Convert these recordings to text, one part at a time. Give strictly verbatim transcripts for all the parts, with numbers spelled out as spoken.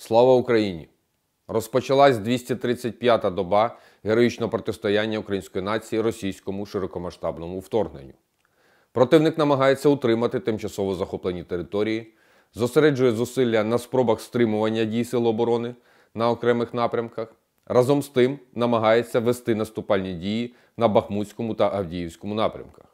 Слава Україні! Розпочалась двісті тридцять п'ята доба героїчного протистояння української нації російському широкомасштабному вторгненню. Противник намагається утримати тимчасово захоплені території, зосереджує зусилля на спробах стримування дій Сил оборони на окремих напрямках, разом з тим намагається вести наступальні дії на Бахмутському та Авдіївському напрямках.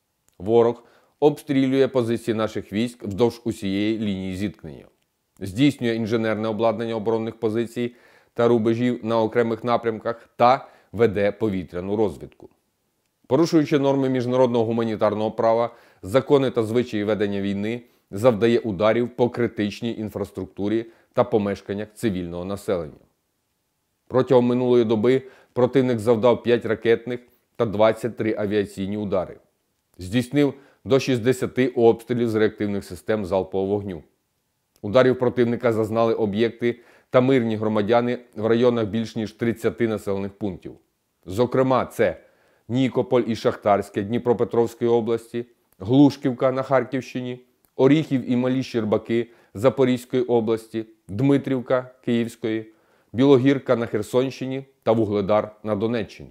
Ворог обстрілює позиції наших військ вздовж усієї лінії зіткнення, здійснює інженерне обладнання оборонних позицій та рубежів на окремих напрямках та веде повітряну розвідку. Порушуючи норми міжнародного гуманітарного права, закони та звичаї ведення війни, завдає ударів по критичній інфраструктурі та помешканнях цивільного населення. Протягом минулої доби противник завдав п'ять ракетних та двадцять три авіаційні удари. Здійснив до шістдесяти обстрілів з реактивних систем залпового вогню. Ударів противника зазнали об'єкти та мирні громадяни в районах більш ніж тридцяти населених пунктів. Зокрема, це Нікополь і Шахтарське Дніпропетровської області, Глушківка на Харківщині, Оріхів і Малі Щербаки Запорізької області, Дмитрівка Київської, Білогірка на Херсонщині та Вугледар на Донеччині.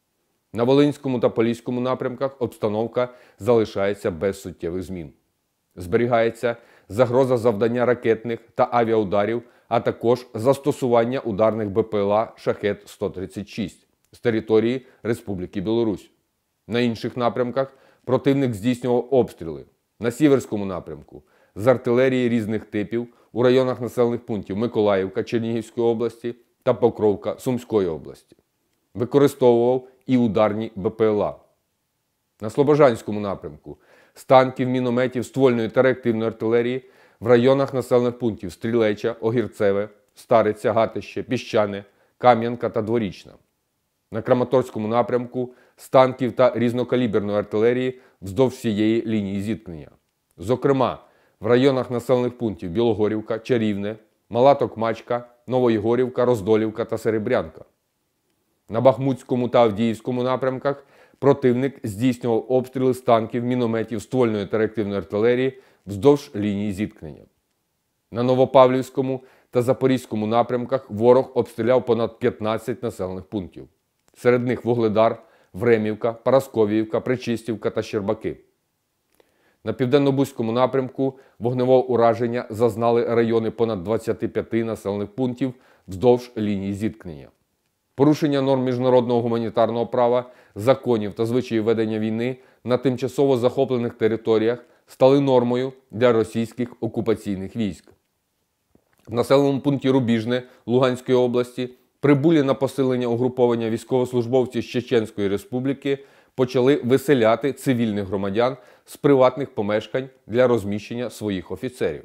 На Волинському та Поліському напрямках обстановка залишається без суттєвих змін. Зберігається загроза завдання ракетних та авіаударів, а також застосування ударних БПЛА Шахет сто тридцять шість з території Республіки Білорусь. На інших напрямках противник здійснював обстріли. На Сіверському напрямку з артилерії різних типів у районах населених пунктів Миколаївка Чернігівської області та Покровка Сумської області. Використовував і ударні БПЛА. На Слобожанському напрямку з танків, мінометів, ствольної та реактивної артилерії в районах населених пунктів Стрілеча, Огірцеве, Стариця, Гатище, Піщане, Кам'янка та Дворічна. На Краматорському напрямку з танків та різнокаліберної артилерії вздовж всієї лінії зіткнення. Зокрема, в районах населених пунктів Білогорівка, Чарівне, Мала Токмачка, Новоєгорівка, Роздолівка та Серебрянка. На Бахмутському та Авдіївському напрямках противник здійснював обстріли з танків, мінометів, ствольної та реактивної артилерії вздовж лінії зіткнення. На Новопавлівському та Запорізькому напрямках ворог обстріляв понад п'ятнадцять населених пунктів. Серед них Вугледар, Времівка, Парасковіївка, Причистівка та Щербаки. На Південно-Бузькому напрямку вогневого ураження зазнали райони понад двадцяти п'яти населених пунктів вздовж лінії зіткнення. Порушення норм міжнародного гуманітарного права, законів та звичаїв ведення війни на тимчасово захоплених територіях стали нормою для російських окупаційних військ. В населеному пункті Рубіжне Луганської області прибулі на посилення угруповання військовослужбовці з Чеченської Республіки почали виселяти цивільних громадян з приватних помешкань для розміщення своїх офіцерів.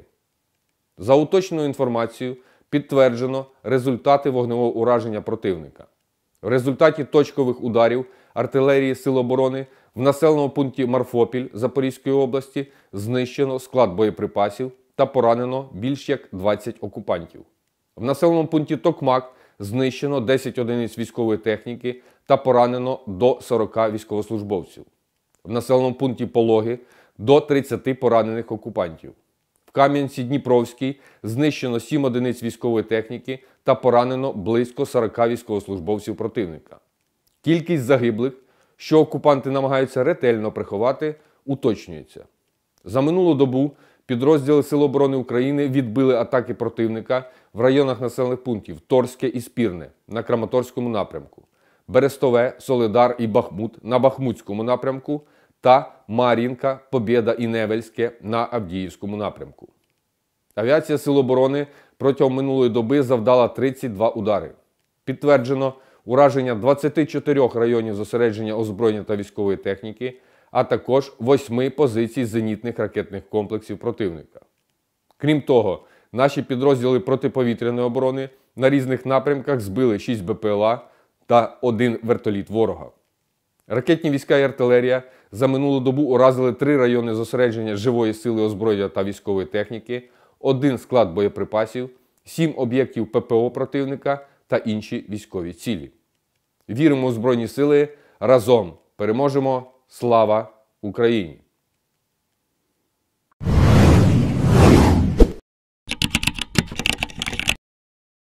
За уточненою інформацією, підтверджено результати вогневого ураження противника. В результаті точкових ударів артилерії Сил оборони в населеному пункті Марфопіль Запорізької області знищено склад боєприпасів та поранено більш як двадцять окупантів. В населеному пункті Токмак знищено десять одиниць військової техніки та поранено до сорока військовослужбовців. В населеному пункті Пологи до тридцяти поранених окупантів. В Кам'янці-Дніпровській знищено сім одиниць військової техніки та поранено близько сорока військовослужбовців противника. Кількість загиблих, що окупанти намагаються ретельно приховати, уточнюється. За минулу добу підрозділи Сил оборони України відбили атаки противника в районах населених пунктів Торське і Спірне на Краматорському напрямку, Берестове, Солидар і Бахмут на Бахмутському напрямку та Мар'їнка, Побєда і Невельське на Авдіївському напрямку. Авіація Сил оборони протягом минулої доби завдала тридцять два удари. Підтверджено ураження двадцяти чотирьох районів зосередження озброєння та військової техніки, а також восьми позицій зенітних ракетних комплексів противника. Крім того, наші підрозділи протиповітряної оборони на різних напрямках збили шість БПЛА та один вертоліт ворога. Ракетні війська і артилерія за минулу добу уразили три райони зосередження живої сили озброєння та військової техніки, один склад боєприпасів, сім об'єктів ППО противника та інші військові цілі. Віримо у Збройні Сили, разом переможемо! Слава Україні!